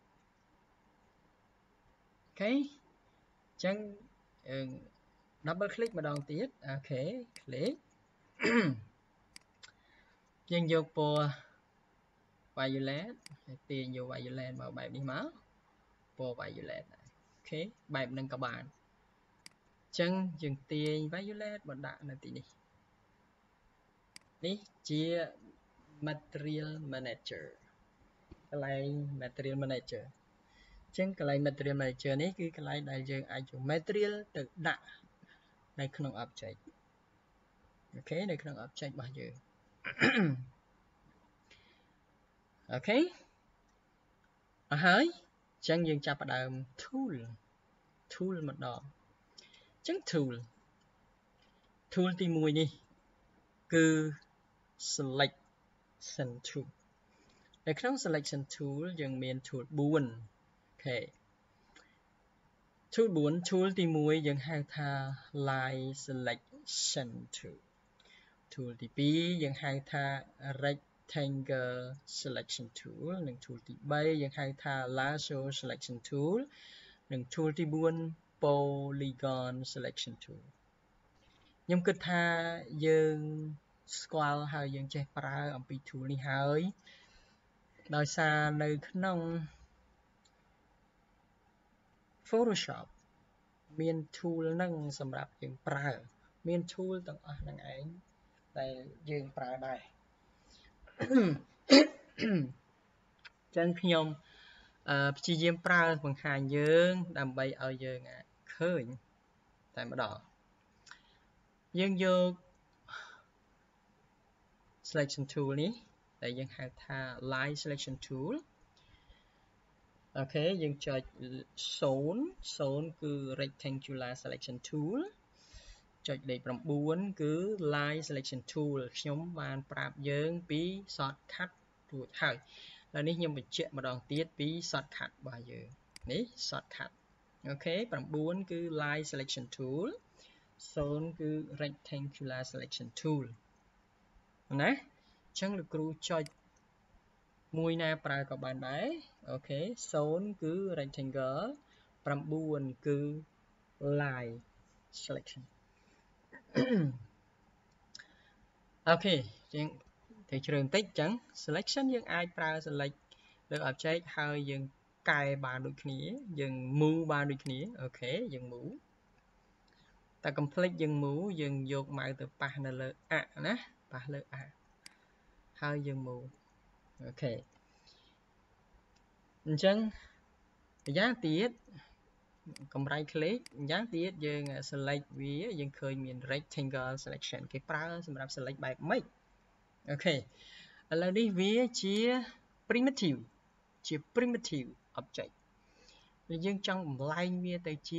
ខេអញ្ចឹងdouble click ម្ដងទៀតអូខេ click យើងយកពណ៌ violet ទាញយក violet មកបែបនេះមកពណ៌ violet អូខេបែបហ្នឹងក៏បានអញ្ចឹងយើងទាញ violet មកដាក់នៅទីនេះនេះជា material manager កន្លែង material manager អញ្ចឹងកន្លែង material manager នេះគឺកន្លែងដែលយើងអាចយក material ទៅដាក់នៅក្នុង object អូខេនៅក្នុង object របស់យើងអូខេអស់ហើយអញ្ចឹងយើងចាប់ផ្ដើម tool ម្ដងអញ្ចឹង tool ទី1នេះគឺ selection tool នៅក្នុង selection tool យើងមាន tool 4អូខេ tool 4 tool ទី1យើងហៅថា line selection tool ទី2យើងហៅថា rectangle selection tool និង tool ទី3យើងហៅថា lasso selection tool និង tool ទី4 polygon selection tool ខ្ញុំគិតថាយើងស្គាល់ហើយយើងចេះប្រើអំពី tool នេះហើយដោយសារនៅក្នុង Photoshop មាន tool ហ្នឹងសម្រាប់យើងប្រើមាន tool ទាំងអស់ហ្នឹងឯងដែលយើងប្រើដែរចឹងខ្ញុំព្យាយាមប្រើបង្ហាញយើងដើម្បីឲ្យយើងឃើញតែម្ដងយើងយក selection tool នេះដែលយើងហៅថា line selection tool អូខេយើងចុច0គឺ rectangular selection tool ចុចលេខ9គឺ line selection tool ខ្ញុំបានប្រាប់យើងពី shortcut រួចហើយឥឡូវនេះខ្ញុំបញ្ជាក់ម្ដងទៀតពី shortcut របស់យើងនេះ shortcut អូខេ9គឺ line selection tool 0គឺ rectangular selection tool ណាអញ្ចឹងលោកគ្រូចុចមួយណាប្រើក៏បានដែរអូខេ0គឺ rectangle 9គឺ line selection អូខេជាងទៅជ្រើបន្តិចអញ្ចឹង selection យើងអាចប្រើ select លើ object ហើយយើងកែបានដូចគ្នាយើង move បានដូចគ្នាអូខេយើង move តែ complete យើង move យើងយក mouse ទៅប៉ះនៅលើ ណាប៉ះលើ ហើយយើង move អូខេអញ្ចឹងម្យ៉ាងទៀតកម្រៃ click ម្យ៉ាងទៀតយើង select វាយើងឃើញមាន rectangle selection គេប្រើសម្រាប់ select បែបម៉េចអូខេឥឡូវនេះវាជា primitive object ហើយយើងចង់បំលែងវាទៅជា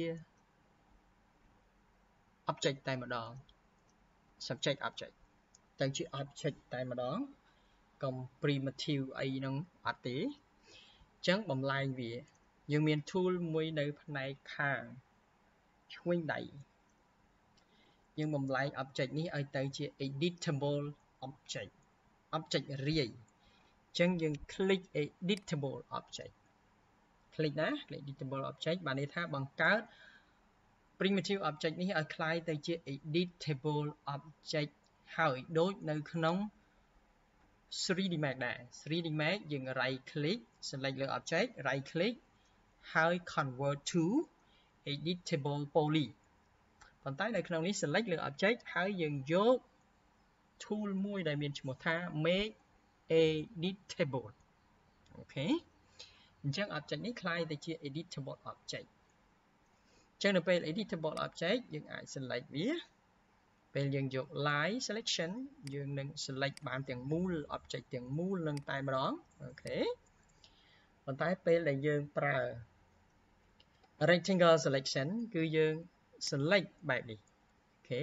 object តែម្ដង subject object ទៅជា object តែម្ដងកុំ primitive អីហ្នឹងអត់ទេអញ្ចឹងបំលែងវាយើងមាន tool មួយនៅផ្នែកខាងឆ្វេងដៃយើងបំលែង object នេះឲ្យទៅជា editable object រាយអញ្ចឹងយើង click editable object click ណា editable object បានន័យថាបង្កើត primitive object នេះឲ្យคล้ายទៅជា editable object ហើយដូចនៅក្នុង 3D Max ដែរ 3D Max យើង right click select លើ object right click ហើយ convert to editable poly ប៉ុន្តែនៅក្នុងនេះ select លើ object ហើយយើងយក tool មួយដែលមានឈ្មោះថា make editable អូខេអញ្ចឹង object នេះคล้ายទៅជា editable object អញ្ចឹងនៅពេល editable object យើងអាច select វាពេលយើងយក line selection យើងនឹង select បានទាំងមូល object ទាំងមូលនឹងតែម្ដងអូខេប៉ុន្តែពេលដែលយើងប្រើ rectangle selection គឺយើង select បែបនេះអូខេ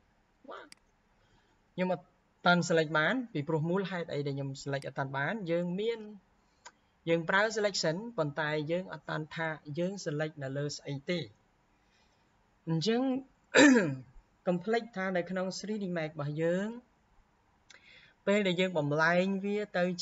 ខ្ញុំអត់តាន់ select បានពីព្រោះមូលហេតុអីដែលខ្ញុំ select អត់តាន់បានយើងប្រើ selection ប៉ុន្តែយើងអត់តាន់ថាយើង select នៅលើស្អីទេអញ្ចឹង complex ថានៅក្នុង 3D Max របស់យើងពេលដែលយើងបំលែងវាទៅជា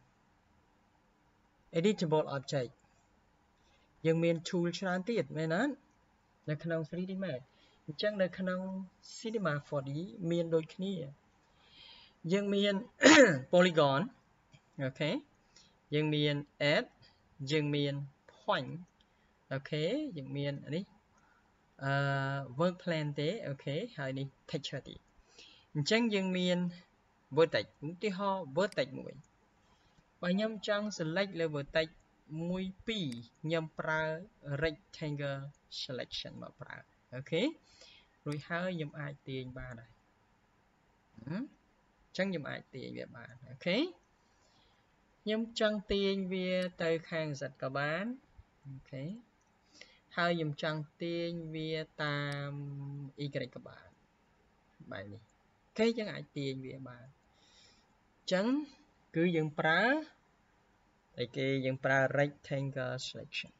editable object យើងមាន tool ច្រើនទៀតមែនទេនៅក្នុង 3D Max អញ្ចឹងនៅក្នុង Cinema 4D មានដូចគ្នាយើងមាន polygon អូខេយើងមាន add យើងមាន point អូខេយើងមាននេះwork plane ទេអូខេហើយនេះ texture ទេអញ្ចឹងយើងមាន vertex ឧទាហរណ៍ vertex មួយបើខ្ញុំចង់ select លើ vertex 1 2ខ្ញុំប្រើ rectangle selection មកប្រើអូខេរួចហើយខ្ញុំអាចទាញបានហើយអញ្ចឹងខ្ញុំអាចទាញវាបានអូខេខ្ញុំចង់ទាញវាទៅខាង Z ក៏បានអូខេហើយខ្ញុំចង់ទាញវាតាម Y ក៏បានបែបនេះអូខេយើងអាចទាញវាបានអញ្ចឹងគឺយើងប្រើតែគេយើងប្រើ rectangle selection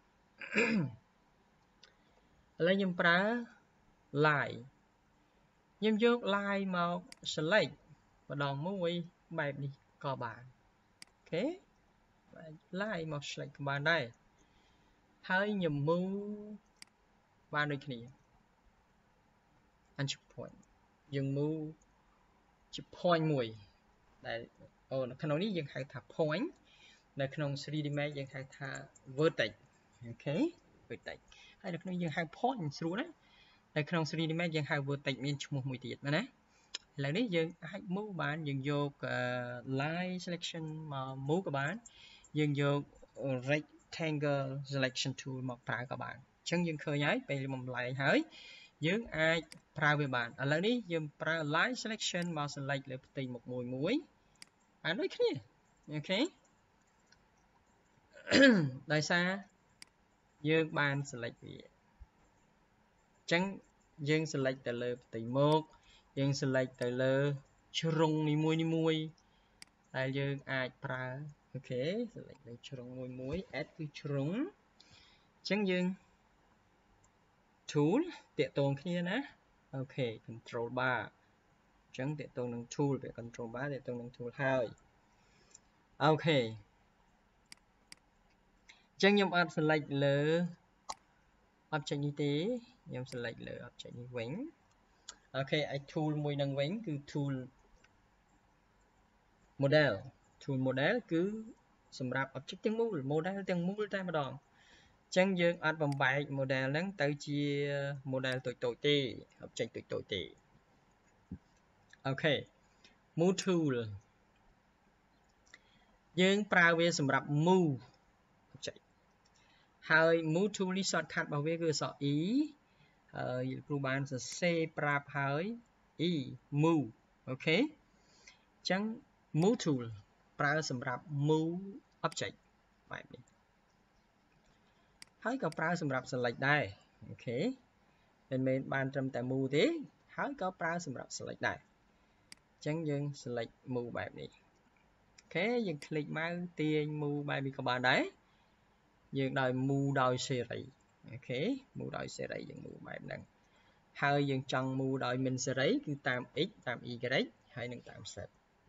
ឥឡូវខ្ញុំប្រើ line ខ្ញុំយក line មក select ម្ដងមួយបែបនេះក៏បានអូខេ line មក select ក៏បានដែរហើយខ្ញុំ move បានដូចគ្នា anchor point យើង move ជា point មួយដែលនៅក្នុងនេះយើងហៅថា point នៅក្នុង 3D Max យើងហៅថា vertex អូខេ vertex ហើយនៅក្នុងយើងហៅ point ស្រួលណានៅក្នុង 3D Max យើងហៅ vertex មានឈ្មោះមួយទៀតណាឥឡូវនេះយើងអាច move បានយើងយក line selection មក move ក៏បានយើងយក rectangle selection tool មកប្រើក៏បានអញ្ចឹងយើងឃើញហើយពេលបំលែងហើយយើងអាចប្រើវាបានឥឡូវនេះយើងប្រើ line selection មក select លើផ្ទៃមុខមួយបានដូចគ្នាអូខេដោយសារយើងបាន select វាអញ្ចឹងយើង select ទៅលើផ្ទៃមុខយើង select ទៅលើជ្រុងនីមួយដែលយើងអាចប្រើអូខេ select លើជ្រុងមួយ add គឺជ្រុងអញ្ចឹងយើង tool តាក់ទងគ្នាណាអូខេ control bar អញ្ចឹងតាក់ទងនឹង tool វា control bar តាក់ទងនឹង tool ហើយអូខេអញ្ចឹងខ្ញុំអត់ select លើ object នេះទេខ្ញុំ select លើ object នេះវិញអូខេឲ្យ tool មួយនឹងវិញគឺ tool model គឺសម្រាប់ object ទាំងមូល model ទាំងមូលតែម្ដងអញ្ចឹងយើងអត់បំបែក model ហ្នឹងទៅជា model តូចទេ object តូចទេអូខេ move tool យើងប្រើវាសម្រាប់ move object ហើយ move tool នេះ shortcut របស់វាគឺអក្សរ E ហើយគ្រូបានសរសេរប្រាប់ហើយ E move អូខេអញ្ចឹង move tool ប្រើសម្រាប់ move object បែបនេះហើយក៏ប្រើសម្រាប់ select ដែរអូខេមិនមែនបានត្រឹមតែ move ទេហើយក៏ប្រើសម្រាប់ select ដែរអញ្ចឹងយើង select move បែបនេះអូខេយើង click មកទាញ move បែបនេះក៏បានដែរយើងដោយ move ដោយសេរីអូខេ move ដោយសេរីយើង move បែបហ្នឹងហើយយើងចង់ move ដោយមិនសេរីគឺតាម x តាម y ហើយនឹងតាម z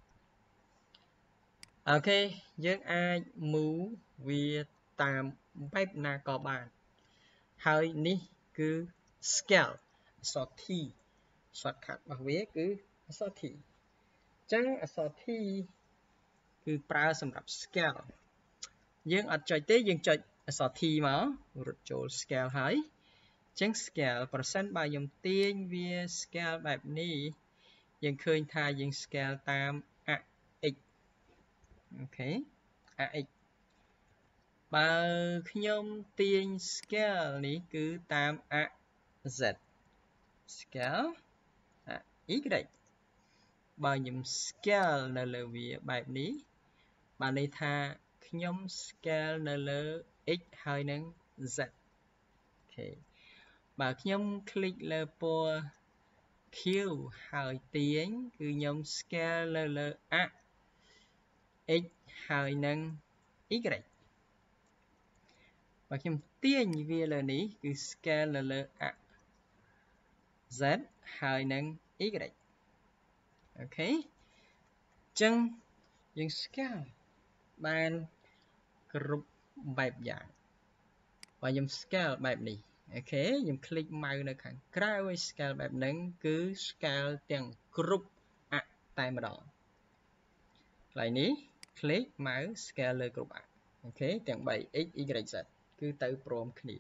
អូខេយើងអាច move វាតាមបែបណាក៏បានហើយនេះគឺ scale អក្សរ T shortcut របស់វាគឺអក្សរ T អញ្ចឹងអក្សរ T គឺប្រើសម្រាប់ scale យើងអត់ចុចទេយើងចុចអក្សរ T មករត់ចូល scale ហើយអញ្ចឹង scale ប្រសិនបើខ្ញុំទាញវា scale បែបនេះយើងឃើញថាយើង scale តាមអក្សរ x អូខេអក្សរ x បើខ្ញុំទាញ scale នេះគឺតាមអក្សរ z scale អក្សរ y បើខ្ញុំ scale នៅលើវាបែបនេះបានន័យថាខ្ញុំ scale នៅលើ x ហើយនឹង z អូខេបើខ្ញុំคลิกលើពណ៌ Q ហើយទាញគឺខ្ញុំ scale នៅលើអក្សរ x ហើយនឹង y បើខ្ញុំទាញវាលើនេះគឺ scale នៅលើអក្សរ z ហើយនឹង y អូខេអញ្ចឹងយើង scale បានគ្រប់បែបយ៉ាងបើខ្ញុំ scale បែបនេះអូខេខ្ញុំคลิกម៉ៅនៅខាងក្រៅឲ្យ scale បែបហ្នឹងគឺ scale ទាំងគ្រប់អក្សរតែម្ដងកន្លែងនេះ click ម៉ៅ scale លើគ្រប់អក្សរអូខេទាំង3 x y z គឺទៅព្រមគ្នា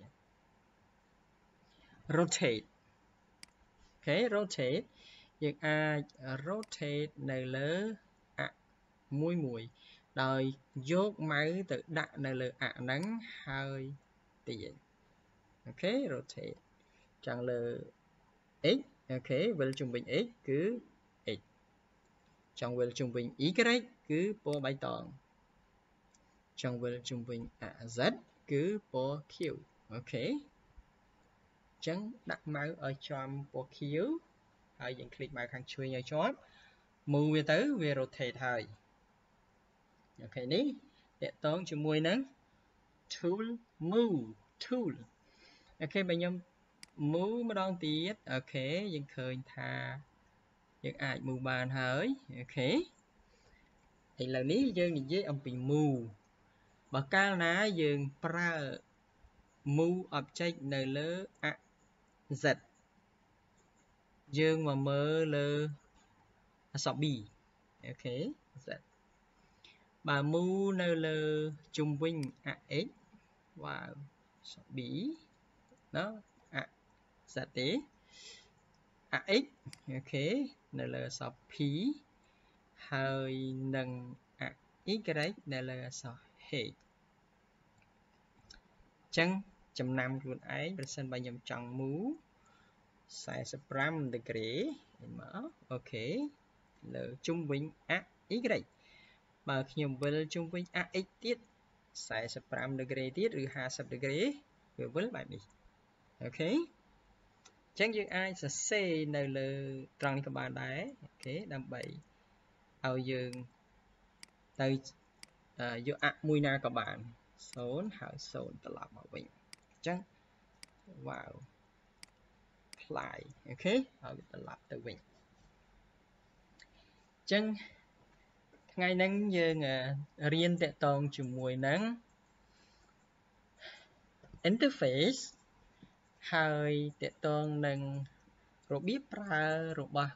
rotate អូខេ rotate យើងអាច rotate នៅលើអក្សរមួយដោយយកម៉ៅទៅដាក់នៅលើអក្សរហ្នឹងហើយទាញអូខេ rotate ចង់លើ x អូខេវិលជុំវិញ x គឺ x ចង់វិលជុំវិញ y គឺពណ៌បៃតងចង់វិលជុំវិញអក្សរ z គឺពណ៌ខៀវអូខេអញ្ចឹងដាក់ម៉ៅឲ្យចំពណ៌ខៀវហើយយើងคลิกម៉ៅខាងឆ្វេងឲ្យជាប់ move វាទៅវា rotate ហើយអូខេនេះតកតងជាមួយនឹង tool move tool អូខេបើខ្ញុំ move ម្ដងទៀតអូខេយើងឃើញថាយើងអាច move បានហើយអូខេឥឡូវនេះយើងនិយាយអំពី move បើកាលណាយើងប្រើ move object នៅលើអក្សរ z យើងមកមើលលើអក្សរ b អូខេ z បើ move នៅលើជុំវិញអក្សរ x វ៉ាវអក្សរ b ណាអក្សរ z ទេអក្សរ x អូខេនៅលើអក្សរ p ហើយនឹងអក្សរ y នៅលើអក្សរ h អញ្ចឹងចំណាំខ្លួនឯងប្រសិនបើខ្ញុំចង់ move 45 degree មកអូខេលើជុំវិញអក្សរ y បើខ្ញុំវិលជុំវិញអក្សរ x ទៀត45 degree ទៀតឬ50 degree វាវិលបែបនេះអូខេអញ្ចឹងយើងអាចសរសេរនៅលើត្រង់នេះក៏បានដែរអូខេដើម្បីឲ្យយើងទៅយកអក្សរមួយណាក៏បាន0ហើយ0ត្រឡប់មកវិញអញ្ចឹងវ៉ាវផ្លាយអូខេហើយវាត្រឡប់ទៅវិញអញ្ចឹងថ្ងៃហ្នឹងយើងរៀនតកតងជាមួយនឹង interface ហើយតកតងនឹងរបៀបប្រើរបស់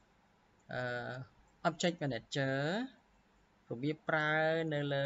object manager របៀបប្រើនៅលើ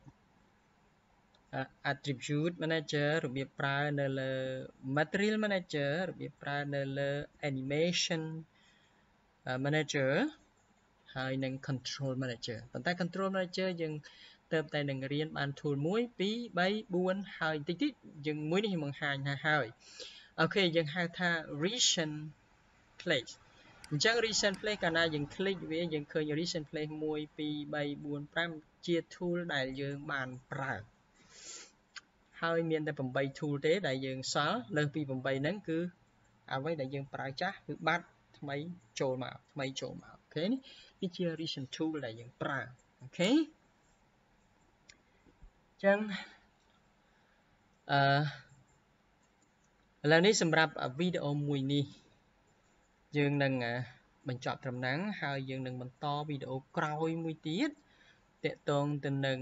attribute manager របៀបប្រើនៅលើ material manager របៀបប្រើនៅលើ animation manager ហើយនឹង control manager ប៉ុន្តែ control manager យើងទៅតែនឹងរៀនបាន tool 1 2 3 4ហើយតិចតិចយើងមួយនេះបង្ហាញហើយអូខេយើងហៅថា recent place អញ្ចឹង recent place កាលណាយើង click វាយើងឃើញ recent place 1 2 3 4 5ជា tool ដែលយើងបានប្រើហើយមានតែ8 tool ទេដែលយើងសល់លើសពី8ហ្នឹងគឺអ្វីដែលយើងប្រើចាស់គឺបាត់ថ្មីចូលមកអូខេនេះជា recent tool ដែលយើងប្រើអូខេអញ្ចឹងឥឡូវនេះសម្រាប់វីដេអូមួយនេះយើងនឹងបញ្ចប់ត្រឹមហ្នឹងហើយយើងនឹងបន្តវីដេអូក្រោយមួយទៀតតាក់ទងទៅនឹង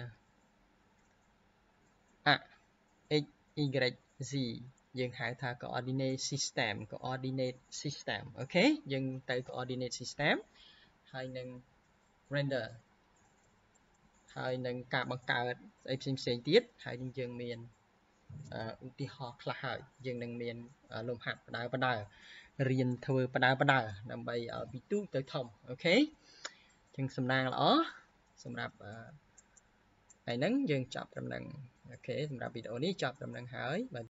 x y z យើងហៅថា coordinate system អូខេយើងទៅ coordinate system ហើយនឹង render ហើយនឹងការបង្កើតស្អីផ្សេងទៀតហើយនឹងយើងមានឧទាហរណ៍ខ្លះហើយយើងនឹងមានលំហាត់បដើរៀនធ្វើបដើដើម្បីឲ្យពីទូចទៅធំអូខេអញ្ចឹងសំណាងល្អសម្រាប់ថ្ងៃហ្នឹងយើងចប់ដំណឹងអូខេសម្រាប់វីដេអូនេះចប់ដំណឹងហើយ